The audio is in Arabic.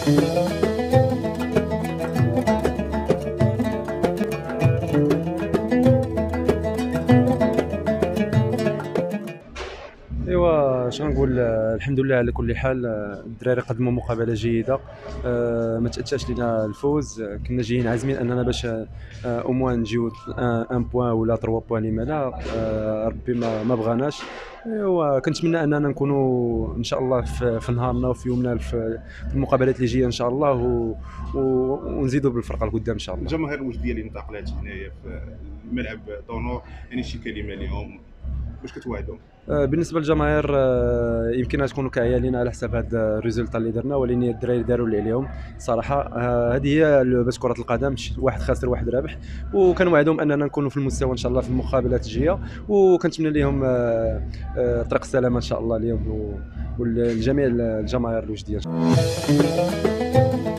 ايوا اش غنقول، الحمد لله على كل حال. الدراري قدموا مقابله جيده. ما تاتاش لينا الفوز. كنا جايين عازمين اننا باش او موان نجيو ان بوان ولا 3 بوان، لما لا. ربي ما بغاناش. ايوا كنتمنى اننا نكونوا ان شاء الله في نهارنا وفي يومنا في المقابلات اللي جايه ان شاء الله، ونزيدوا بالفرقه لقدام ان شاء الله. الجماهير الوجديه اللي انتقلت هنايا في الملعب دونور، يعني شي كلمه لهم باش كتوعدهم؟ بالنسبه للجماهير، يمكن تكونوا كعيالين على حساب هذا الريزولتا اللي درنا، ولكن الدراري داروا اللي عليهم صراحه. هذه هي لعبه كره القدم، واحد خاسر واحد رابح، وكنوعدهم اننا نكونوا في المستوى ان شاء الله في المقابلات الجايه، وكنتمنى لهم طريق السلامه ان شاء الله لهم ولجميع الجماهير الوجديه.